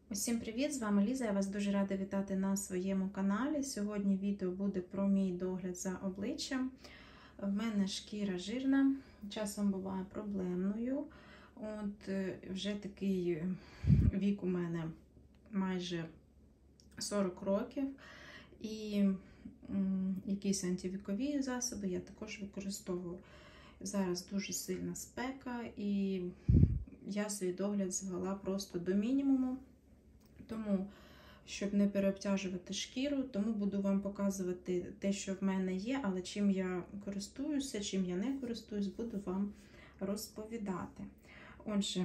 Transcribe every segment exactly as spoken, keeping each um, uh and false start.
Усім привіт! З вами Ліза. Я вас дуже рада вітати на своєму каналі. Сьогодні відео буде про мій догляд за обличчям. В мене шкіра жирна, часом буває проблемною. От вже такий вік у мене майже сорок років. І якісь антивікові засоби я також використовую. Зараз дуже сильна спека, і я свій догляд звела просто до мінімуму. Тому, щоб не переобтяжувати шкіру, тому буду вам показувати те, що в мене є, але чим я користуюся, чим я не користуюсь, буду вам розповідати. Отже,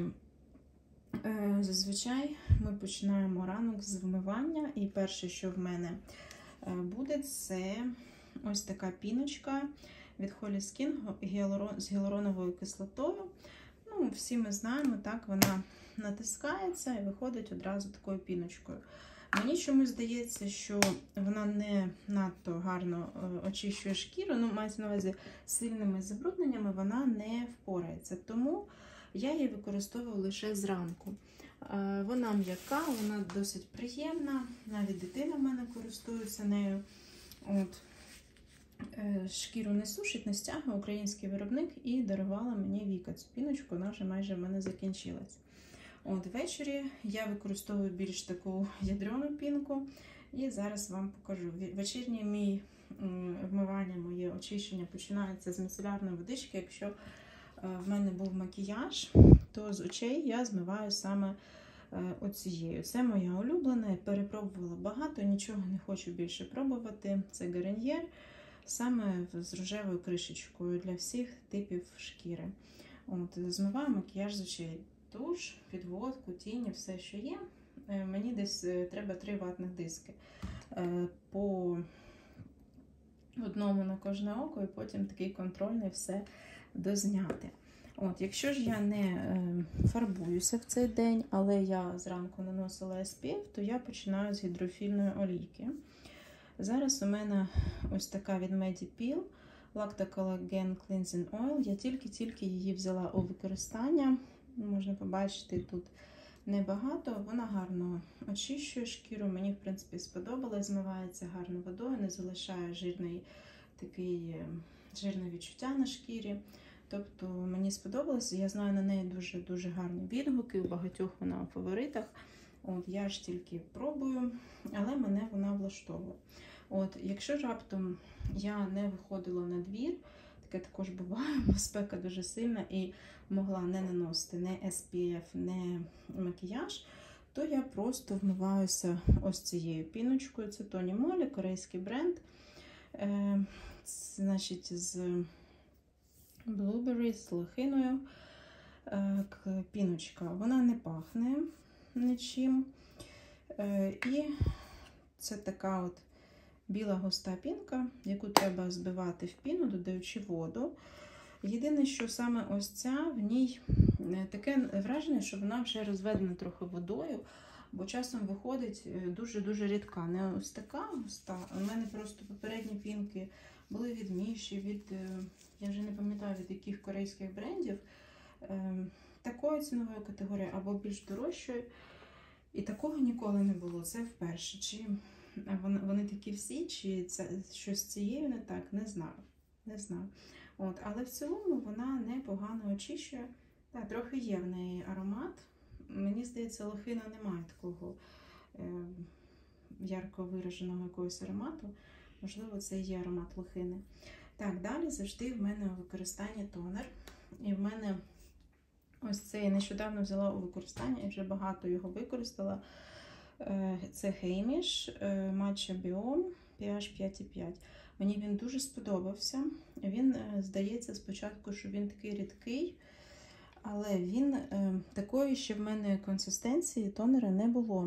зазвичай ми починаємо ранок з вмивання, і перше, що в мене буде, це ось така піночка від Holy Skin з гіалуроновою кислотою. Ну, всі ми знаємо, так, вона натискається і виходить одразу такою піночкою. Мені чомусь здається, що вона не надто гарно очищує шкіру, ну, мається на увазі сильними забрудненнями вона не впорається. Тому я її використовую лише зранку. Вона м'яка, вона досить приємна, навіть дитина в мене користується нею. От. Шкіру не сушить, не стягує український виробник, і дарувала мені Віка цю піночку, вона вже майже в мене закінчилась. От ввечері я використовую більш таку ядрену пінку, і зараз вам покажу. Вечірнє мій вмивання, моє очищення починається з міцелярної водички. Якщо в мене був макіяж, то з очей я змиваю саме оцією. Це моя улюблена, я перепробувала багато, нічого не хочу більше пробувати. Це Гарньєр. Саме з рожевою кришечкою для всіх типів шкіри. От, змиваю макіяж з очей. Туш, підводку, тіні, все, що є. Мені десь треба три ватних диски. По одному на кожне око, і потім такий контрольний все дозняти. От, якщо ж я не фарбуюся в цей день, але я зранку наносила ес пі еф, то я починаю з гідрофільної олійки. Зараз у мене ось така від Medipil Lacto-Collagen Cleansing Oil. Я тільки-тільки її взяла у використання. Можна побачити, тут небагато. Вона гарно очищує шкіру. Мені, в принципі, сподобалось. Змивається гарно водою, не залишає жирний, такий, жирне відчуття на шкірі. Тобто мені сподобалось. Я знаю на неї дуже-дуже гарні відгуки. У багатьох вона у фаворитах. От, я ж тільки пробую, але мене вона влаштовує. От, якщо раптом я не виходила на двір, таке також буває, бо спека дуже сильна і могла не наносити не ес пі еф, не макіяж, то я просто вмиваюся ось цією піночкою. Це Тоні Молі, корейський бренд. Е, значить, з Blueberry, з лохиною. Е, піночка, вона не пахне нічим. Е, і це така от біла густа пінка, яку треба збивати в піну, додаючи воду. Єдине, що саме ось ця, в ній таке враження, що вона вже розведена трохи водою, бо часом виходить дуже-дуже рідка. Не ось така густа, у мене просто попередні пінки були від Міші, від, я вже не пам'ятаю, від яких корейських брендів, такої цінової категорії або більш дорожчої. І такого ніколи не було. Це вперше. Чи вони, вони такі всі, чи це щось з цією не так, не знаю. Не знаю. От, але в цілому вона непогано очищує. Так, трохи є в неї аромат. Мені здається, лохина не має такого е, ярко вираженого якогось аромату. Можливо, це є аромат лохини. Так, далі завжди в мене у використанні тонер. І в мене ось це я нещодавно взяла у використання і вже багато його використала. Це Хейміш Matcha Biome пі ейч п'ять і п'ять. Мені він дуже сподобався. Він, здається, спочатку, що він такий рідкий, але він такої ще в мене консистенції тонера не було.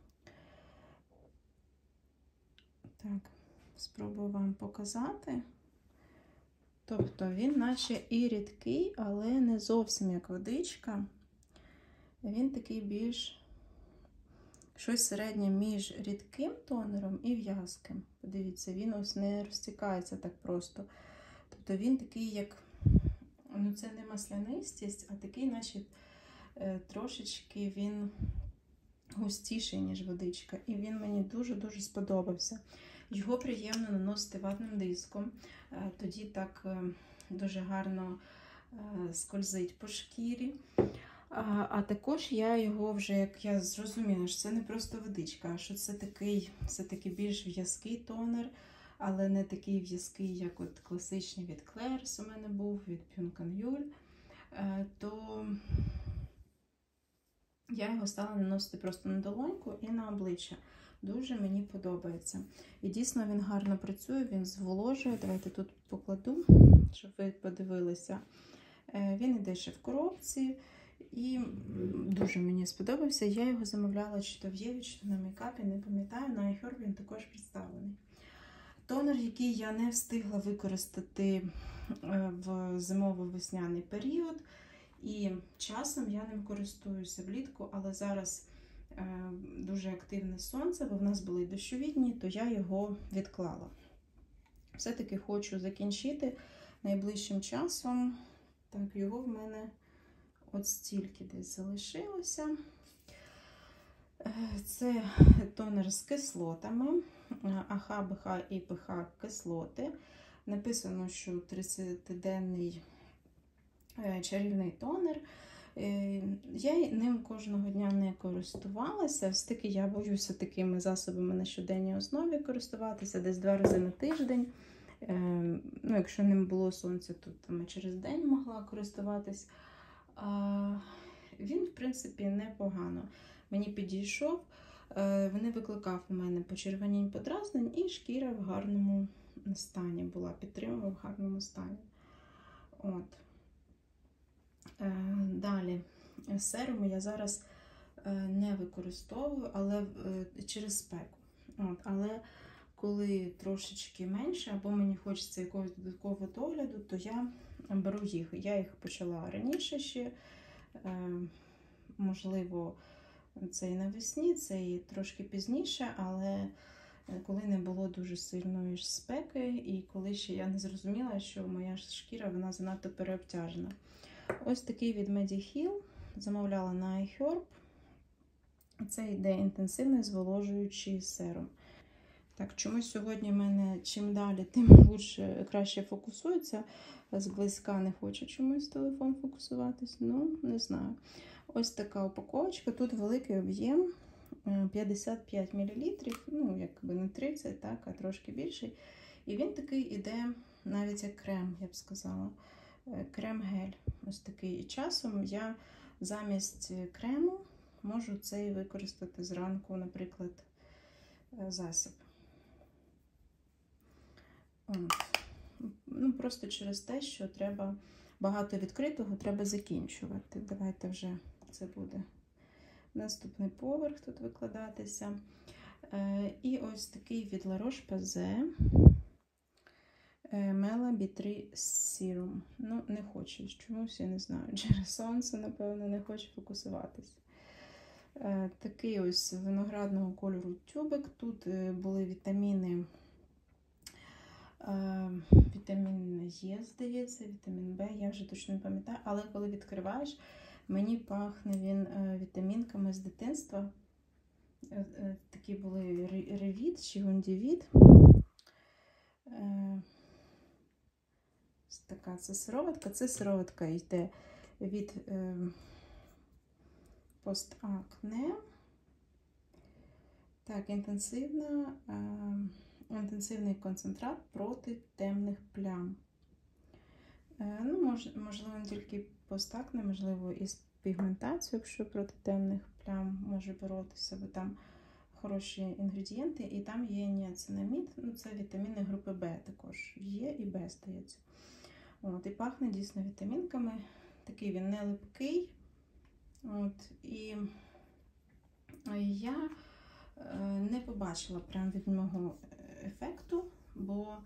Так, спробую вам показати. Тобто він наче і рідкий, але не зовсім як водичка. Він такий більш щось середнє між рідким тонером і в'язким. Подивіться, він ось не розтікається так просто. Тобто він такий, як, ну це не маслянистість, а такий, наче трошечки він густіший, ніж водичка. І він мені дуже-дуже сподобався. Його приємно наносити ватним диском. Тоді так дуже гарно скользить по шкірі. А, а також я його вже, як я зрозуміла, що це не просто водичка, а що це такий, все-таки більш в'язкий тонер, але не такий в'язкий, як от класичний від Клерс у мене був, від P'Uncanyul, то я його стала наносити просто на долоньку і на обличчя. Дуже мені подобається. І дійсно він гарно працює, він зволожує. Давайте тут покладу, щоб ви подивилися. Він іде ще в коробці. І дуже мені сподобався. Я його замовляла чи то в Єві, чи то на мейкапі, не пам'ятаю, на iHerb він також представлений. Тонер, який я не встигла використати в зимово-весняний період. І часом я ним користуюся влітку, але зараз е, дуже активне сонце, бо в нас були дощові дні, то я його відклала. Все-таки хочу закінчити найближчим часом. Так, його в мене от стільки десь залишилося. Це тонер з кислотами, АХ, БХ і ПХ кислоти. Написано, що тридцятиденний чарівний тонер. Я ним кожного дня не користувалася. Все-таки я боюся такими засобами на щоденній основі користуватися, десь два рази на тиждень. Ну, якщо не було сонця, то там я через день могла користуватись. Він, в принципі, непогано мені підійшов. Він викликав у мене почервонінь, подразнень, і шкіра в гарному стані була, підтримував в гарному стані. От. Далі, серум я зараз не використовую, але через спеку. От. Але коли трошечки менше, або мені хочеться якогось додаткового догляду, то я беру їх. Я їх почала раніше ще, можливо, це і навесні, це і трошки пізніше, але коли не було дуже сильної спеки, і коли ще я не зрозуміла, що моя шкіра, вона занадто переобтяжена. Ось такий від Mediheal, замовляла на iHerb. Це йде інтенсивний зволожуючий серум. Так, чомусь сьогодні в мене чим далі, тим лучше, краще фокусується. Зблизька не хоче чомусь телефон фокусуватись, ну, не знаю. Ось така упаковочка, тут великий об'єм, п'ятдесят п'ять мілілітрів, ну, якби не тридцять, так, а трошки більший. І він такий іде навіть як крем, я б сказала. Крем-гель. Ось такий. І часом я замість крему можу цей використати зранку, наприклад, засіб. Ну, просто через те, що треба багато відкритого, треба закінчувати. Давайте вже це буде наступний поверх тут викладатися. І ось такий від La Roche-Posay Mela бі три Serum. Ну, не хоче чомусь, я не знаю, через сонце, напевно, не хоче фокусуватись. Такий ось виноградного кольору тюбик. Тут були вітаміни, вітамін Е, здається, вітамін Б, я вже точно не пам'ятаю, але коли відкриваєш, мені пахне він вітамінками з дитинства. Такі були Ревіт чи Гундівіт. Така це сироватка. Це сироватка йде від е, постакне. Так, інтенсивна, е, інтенсивний концентрат проти темних плям. Е, ну, мож, можливо, не тільки постакне, можливо, і з пігментацією, якщо проти темних плям може боротися, бо там хороші інгредієнти, і там є ніацинамід, ну, це вітаміни групи Б також є, і Б, здається. От, і пахне дійсно вітамінками. Такий він не липкий. От, і я не побачила прям від нього ефекту, бо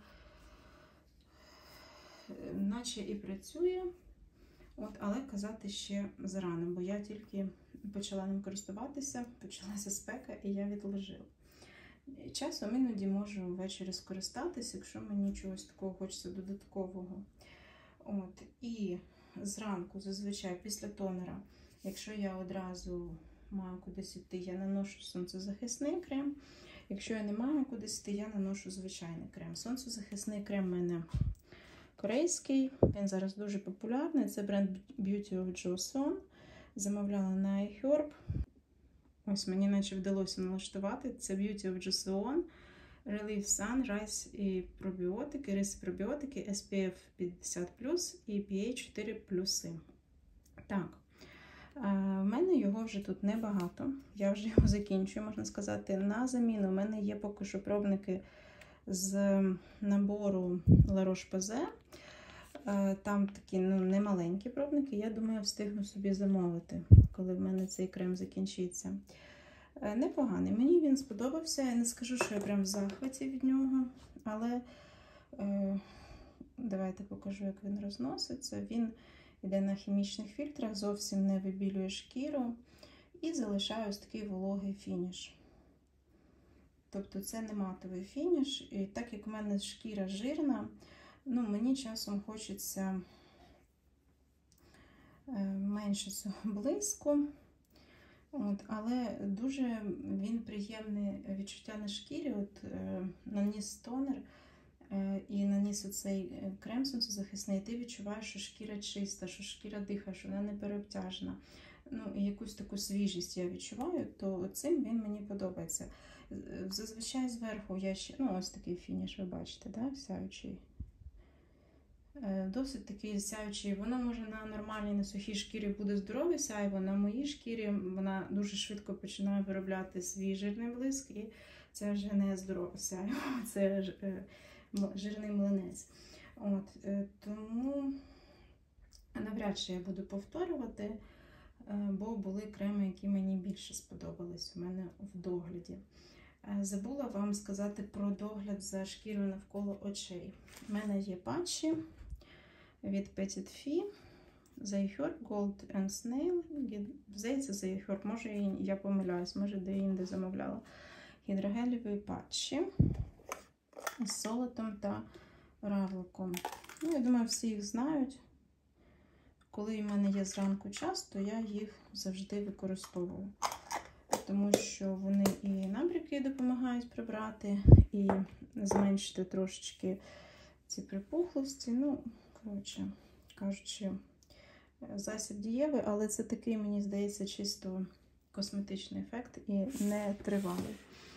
наче і працює, от, але казати ще зарано, бо я тільки почала ним користуватися, почалася спека, і я відложила. Часом іноді можу ввечері скористатися, якщо мені чогось такого хочеться додаткового. От, і зранку, зазвичай, після тонера, якщо я одразу маю кудись йти, я наношу сонцезахисний крем. Якщо я не маю кудись йти, я наношу звичайний крем. Сонцезахисний крем в мене корейський, він зараз дуже популярний. Це бренд Beauty of Joseon. Замовляла на iHerb. Ось мені наче вдалося налаштувати. Це Beauty of Joseon, Relief Sun, Rice і пробіотики, рис і пробіотики, ес пі еф п'ятдесят плюс і пі ейч чотири плюси. Так, в мене його вже тут небагато. Я вже його закінчую, можна сказати. На заміну в мене є поки що пробники з набору La Roche-Posay. Там такі ну, немаленькі пробники. Я думаю, встигну собі замовити, коли в мене цей крем закінчиться. Непоганий. Мені він сподобався. Я не скажу, що я прям в захваті від нього, але е, давайте покажу, як він розноситься. Він йде на хімічних фільтрах, зовсім не вибілює шкіру і залишає ось такий вологий фініш. Тобто це не матовий фініш. І так як в мене шкіра жирна, ну, мені часом хочеться менше цього блиску. От, але дуже він приємний відчуття на шкірі. От, е, наніс тонер е, і наніс оцей крем сонцезахисний, і ти відчуваєш, що шкіра чиста, що шкіра дихає, що вона не переобтяжена. Ну, і якусь таку свіжість я відчуваю, то цим він мені подобається. Зазвичай зверху я ще, ну ось такий фініш, ви бачите, да, сяючий. Досить такий сяючий, воно може на нормальній, на сухій шкірі буде здоровий сяйво, на моїй шкірі вона дуже швидко починає виробляти свій жирний блиск, і це вже не здорове сяйво, це жирний млинець. От, тому навряд чи я буду повторювати, бо були креми, які мені більше сподобались у мене в догляді. Забула вам сказати про догляд за шкірою навколо очей. У мене є патчі від Petit Fi, iHerb Gold and Snail. Здається, iHerb, може я помиляюсь, може де-інде замовляла. Гідрогелеві патчі з золотом та равликом. Ну, я думаю, всі їх знають. Коли в мене є зранку час, то я їх завжди використовую. Тому що вони і набряки допомагають прибрати, і зменшити трошечки ці припухлості. Ну, коротше кажучи, засіб дієвий, але це такий, мені здається, чисто косметичний ефект і не тривалий.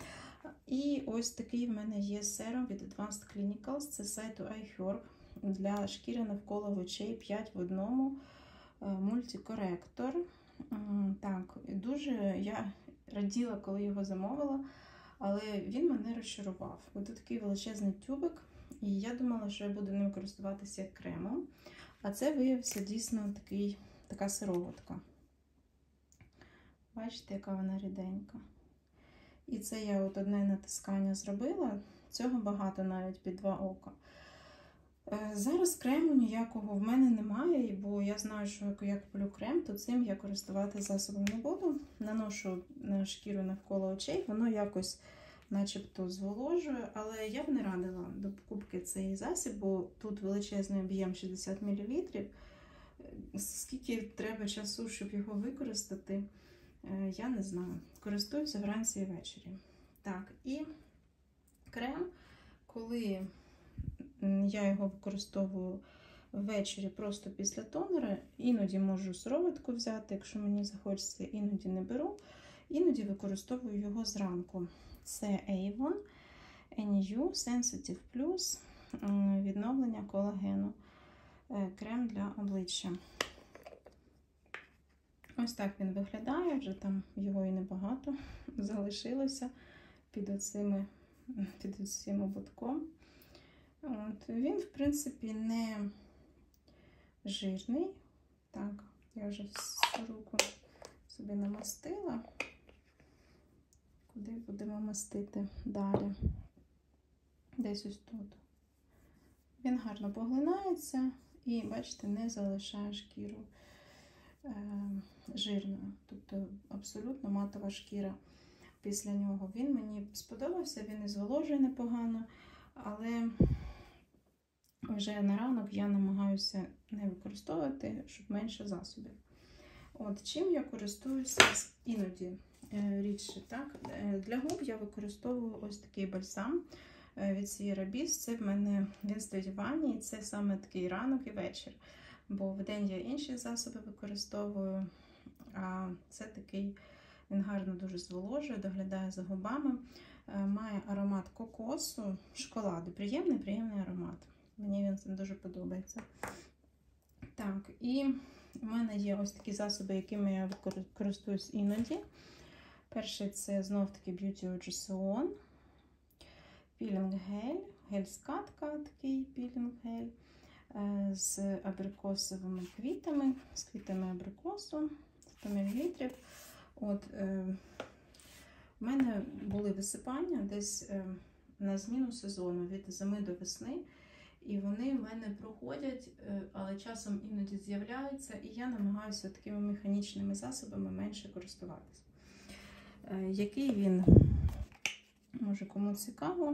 І ось такий в мене є серум від Advanced Clinicals, це з сайту iHerb, для шкіри навколо очей п'ять в одному мультикоректор. Так, дуже я раділа, коли його замовила, але він мене розчарував. Ось такий величезний тюбик, і я думала, що я буду ним користуватися як кремом, а це виявився дійсно такий, така сироватка. Бачите, яка вона ріденька. І це я от одне натискання зробила, цього багато навіть під два ока. Зараз крему ніякого в мене немає, бо я знаю, що як я куплю крем, то цим я користувати засобом не буду. Наношу на шкіру навколо очей, воно якось начебто зволожує, але я б не радила до покупки цей засіб, бо тут величезний об'єм шістдесят мілілітрів. Скільки треба часу, щоб його використати, я не знаю. Користуюся вранці і ввечері. Так, і крем, коли я його використовую ввечері просто після тонера, іноді можу сироватку взяти, якщо мені захочеться, іноді не беру, іноді використовую його зранку. Це Avon ен ю Sensitive Plus, відновлення колагену, крем для обличчя. Ось так він виглядає, вже там його і небагато залишилося під оцими, під оцим ободком. От, він, в принципі, не жирний. Так, я вже всю руку собі намастила. Куди будемо мастити далі? Десь ось тут. Він гарно поглинається і, бачите, не залишає шкіру е, жирною. Тобто абсолютно матова шкіра після нього. Він мені сподобався, він і зволожує непогано, але вже на ранок я намагаюся не використовувати, щоб менше засобів. От, чим я користуюся іноді рідше. Так? Для губ я використовую ось такий бальзам від Sierra Beast. Це в мене, він стоїть в ванні, і це саме такий ранок і вечір. Бо вдень я інші засоби використовую, а це такий, він гарно дуже зволожує, доглядає за губами. Має аромат кокосу, шоколаду. Приємний, приємний аромат. Мені він дуже подобається. Так, і в мене є ось такі засоби, якими я користуюсь іноді. Перший це знов-таки Beauty Ogeson. Пілінг-гель, гель-скатка, такий пілінг-гель з абрикосовими квітами, з квітами абрикосу, сто мілілітрів. От, е, у мене були висипання десь е, на зміну сезону, від зими до весни. І вони в мене проходять, е, але часом іноді з'являються, і я намагаюся такими механічними засобами менше користуватися. Е, який він, може кому цікаво,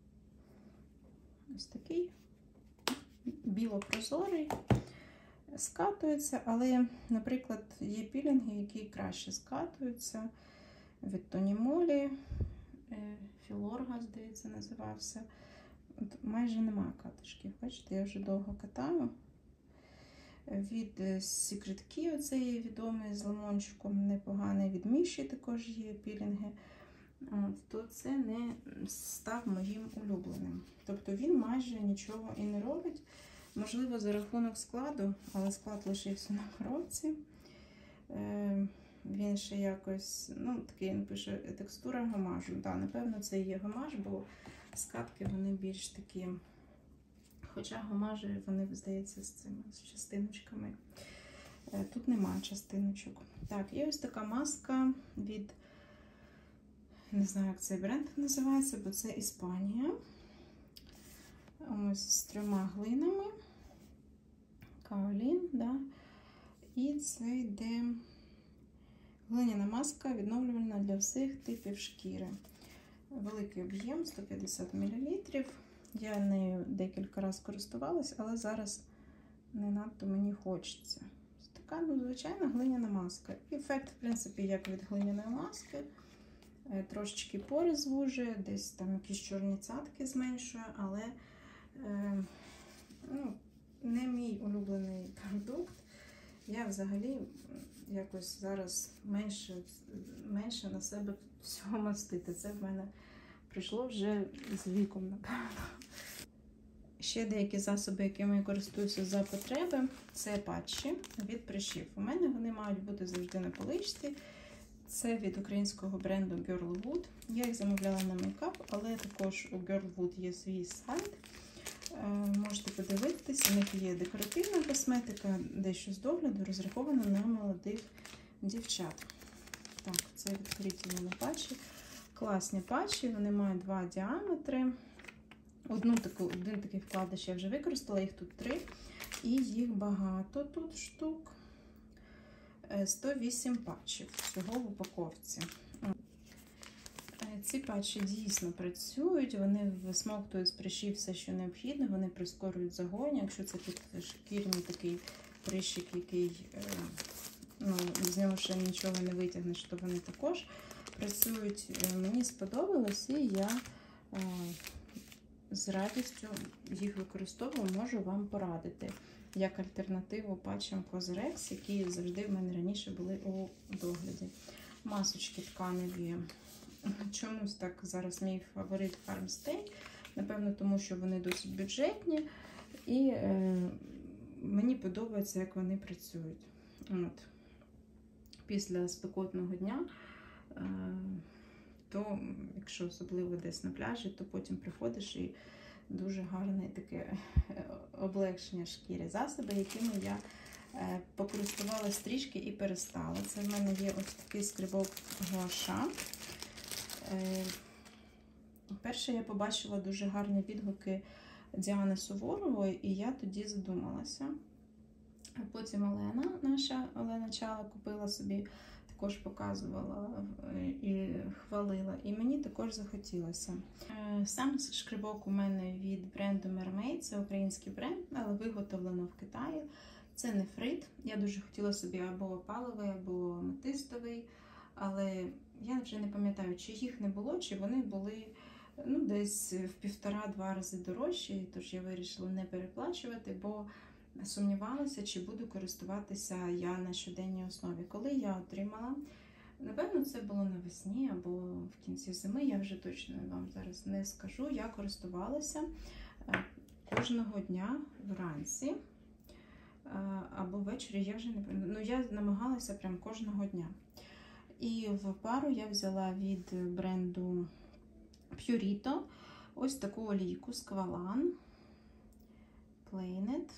ось такий біло-прозорий, скатується, але, наприклад, є пілінги, які краще скатуються, від Тонімолі, Філорга, здається, називався. От майже немає катишків, бачите, я вже довго катаю. Від Secret Key, оцей відомий з лимончиком, непоганий, від Міші також є пілінги. От, то це не став моїм улюбленим. Тобто він майже нічого і не робить. Можливо, за рахунок складу, але склад лишився на коробці. Е, він ще якось, ну, такий, він пише, текстура гамажу. Так, да, напевно, це є гамаж, бо скатки вони більш такі, хоча гамажі, вони, здається, з цими, з частиночками. Е, тут немає частиночок. Так, і ось така маска від, не знаю, як цей бренд називається, бо це Іспанія. Ось з трьома глинами. Каолін, да. І це йде глиняна маска, відновлювальна для всіх типів шкіри. Великий об'єм, сто п'ятдесят мілілітрів. Я нею декілька разів користувалась, але зараз не надто мені хочеться. Ось така, ну, звичайна глиняна маска. Ефект, в принципі, як від глиняної маски. Трошечки пори звужує, десь там якісь чорні цятки зменшує, але е, ну, не мій улюблений продукт. Я взагалі якось зараз менше, менше на себе всього мастити. Це в мене прийшло вже з віком, напевно. Ще деякі засоби, якими я користуюся за потреби, це патчі від прищів. У мене вони мають бути завжди на поличці. Це від українського бренду Girlwood. Я їх замовляла на мейкап, але також у Girlwood є свій сайт. Можете подивитися, у них є декоративна косметика, дещо з догляду, розрахована на молодих дівчат. Так, це відкриті в мене патчі. Класні патчі, вони мають два діаметри. Одну таку, один такий вкладиш я вже використала, їх тут три. І їх багато тут штук. сто вісім патчів всього в упаковці. Ці патчі дійсно працюють, вони висмоктують з прищів все, що необхідно, вони прискорюють загоєння. Якщо це підшкірний такий прищик, який, ну, з нього ще нічого не витягнеш, то вони також працюють. Мені сподобалось, і я з радістю їх використовую, можу вам порадити як альтернативу патчам Cosrx, які завжди в мене раніше були у догляді. Масочки тканеві. Чомусь так зараз мій фаворит Farmstay. Напевно, тому що вони досить бюджетні. І е, мені подобається, як вони працюють. От. Після спекотного дня, е, то, якщо особливо десь на пляжі, то потім приходиш і дуже гарне таке облегшення шкіри. Засоби, якими я е, покористувалася трішки і перестала. Це в мене є ось такий скрибок гуаша. Перше я побачила дуже гарні відгуки Діани Суворової, і я тоді задумалася. Потім Олена, наша Олена Чала, купила собі, також показувала і хвалила, і мені також захотілося. Сам шкрибок у мене від бренду Mermaid, це український бренд, але виготовлено в Китаї. Це нефрит. Я дуже хотіла собі або опаловий, або аметистовий, але я вже не пам'ятаю, чи їх не було, чи вони були ну, десь в півтора-два рази дорожчі, тож я вирішила не переплачувати, бо сумнівалася, чи буду користуватися я на щоденній основі. Коли я отримала, напевно, це було навесні або в кінці зими, я вже точно вам зараз не скажу, я користувалася кожного дня вранці або ввечері, я вже не пам'ятаю, ну я намагалася прям кожного дня. І в пару я взяла від бренду Purito ось таку олійку Squalan Planet.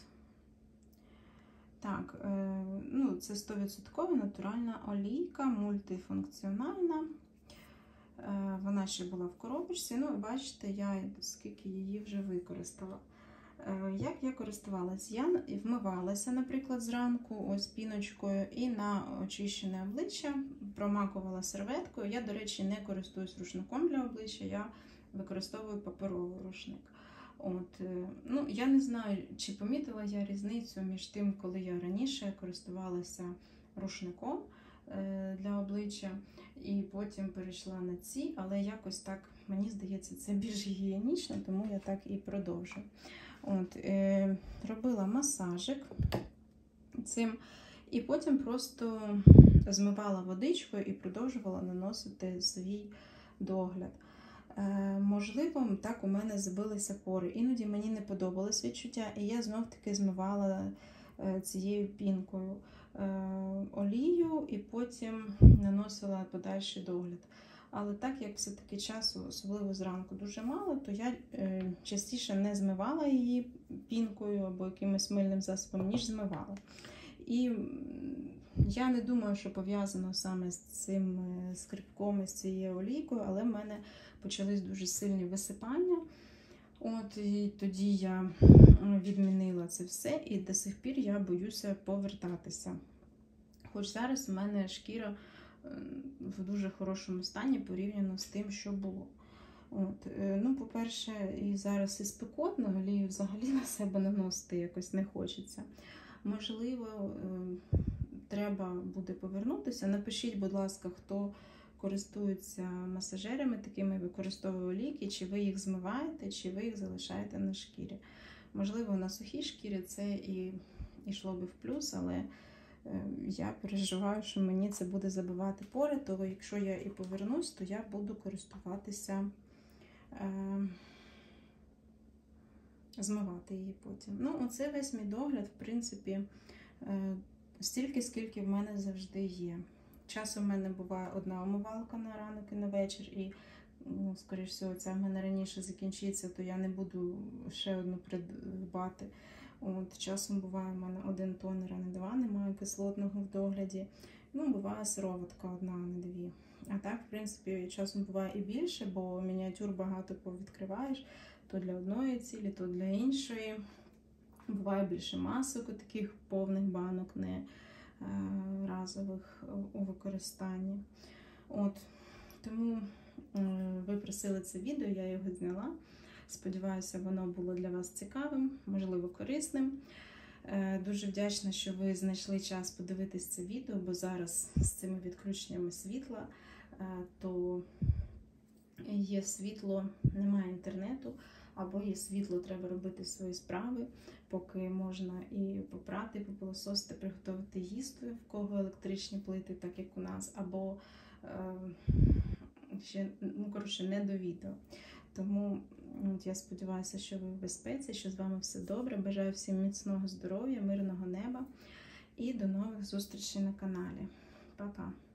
Так, ну це сто відсотків натуральна олійка, мультифункціональна. Вона ще була в коробочці, ну, бачите, я скільки її вже використала. Як я користувалась? Я вмивалася, наприклад, зранку ось піночкою і на очищене обличчя промакувала серветкою. Я, до речі, не користуюсь рушником для обличчя, я використовую паперовий рушник. От, ну, я не знаю, чи помітила я різницю між тим, коли я раніше користувалася рушником для обличчя і потім перейшла на ці, але якось так, мені здається, це більш гігієнічно, тому я так і продовжу. От, е, робила масажик цим, і потім просто змивала водичкою і продовжувала наносити свій догляд. Е, можливо, так у мене забилися пори. Іноді мені не подобалось відчуття, і я знов-таки змивала е, цією пінкою е, олію і потім наносила подальший догляд. Але так як все-таки часу, особливо зранку, дуже мало, то я е, частіше не змивала її пінкою або якимось мильним засобом, ніж змивала. І я не думаю, що пов'язано саме з цим скрипком і з цією олійкою, але в мене почались дуже сильні висипання. От, і тоді я відмінила це все, і до сих пір я боюся повертатися. Хоч зараз у мене шкіра в дуже хорошому стані порівняно з тим, що було. От, ну, по-перше, і зараз і спекотно, олію взагалі на себе наносити якось не хочеться. Можливо, треба буде повернутися. Напишіть, будь ласка, хто користується масажерами такими, використовує олійки, чи ви їх змиваєте, чи ви їх залишаєте на шкірі. Можливо, на сухій шкірі це і йшло би в плюс, але я переживаю, що мені це буде забивати пори, то якщо я і повернусь, то я буду користуватися, е, змивати її потім. Ну, оце весь мій догляд, в принципі, е, стільки, скільки в мене завжди є. Часом в мене буває одна омивалка на ранок і на вечір, і, ну, скоріш всього, ця в мене раніше закінчиться, то я не буду ще одну придбати. От, часом буває в мене один тонер, а не два, немає кислотного в догляді. Ну, буває сироватка одна, а не дві. А так, в принципі, часом буває і більше, бо мініатюр багато повідкриваєш, то для одної цілі, то для іншої. Буває більше масок, таких повних банок, не е, разових у використанні. От, тому е, ви просили це відео, я його зняла. Сподіваюся, воно було для вас цікавим, можливо, корисним. Дуже вдячна, що ви знайшли час подивитись це відео, бо зараз з цими відключеннями світла, то є світло, немає інтернету, або є світло, треба робити свої справи, поки можна і попрати, попилососити, приготувати їсти, в кого електричні плити, так як у нас, або ще, ну, коротше, не до відео. Тому от, я сподіваюся, що ви в безпеці, що з вами все добре. Бажаю всім міцного здоров'я, мирного неба і до нових зустрічей на каналі. Па-па!